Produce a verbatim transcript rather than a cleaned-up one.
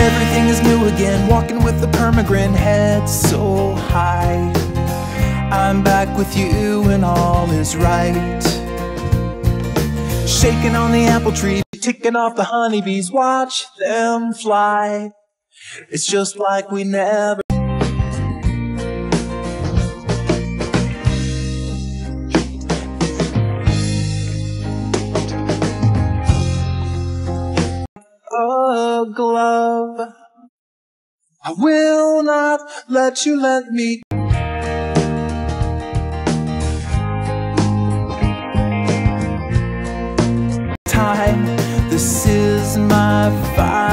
everything is new again, walking with a permagrin, head so high. I'm back with you and all is right. Shaking on the apple tree, ticking off the honeybees, watch them fly. It's just like we never. A glove, I will not let you let me. Time, this is my fire.